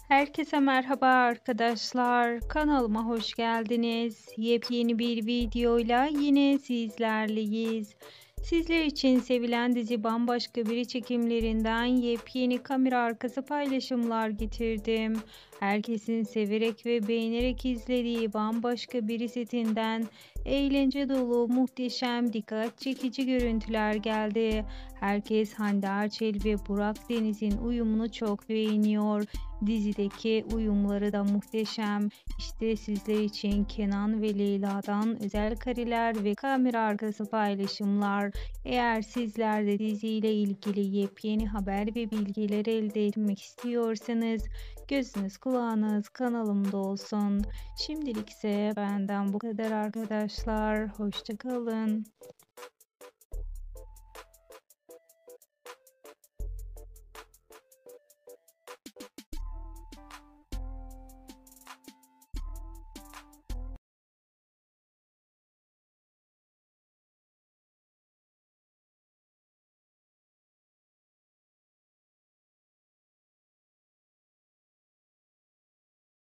Herkese merhaba arkadaşlar. Kanalıma hoş geldiniz. Yepyeni bir videoyla yine sizlerleyiz. Sizler için sevilen dizi Bambaşka Biri çekimlerinden yepyeni kamera arkası paylaşımlar getirdim. Herkesin severek ve beğenerek izlediği Bambaşka Biri setinden eğlence dolu, muhteşem, dikkat çekici görüntüler geldi. Herkes Hande Erçel ve Burak Deniz'in uyumunu çok beğeniyor. Dizideki uyumları da muhteşem. İşte sizler için Kenan ve Leyla'dan özel kareler ve kamera arkası paylaşımlar. Eğer sizler de diziyle ilgili yepyeni haber ve bilgiler elde etmek istiyorsanız gözünüz kulağınız kanalımda olsun. Şimdilik ise benden bu kadar arkadaşlar. Hoşça kalın.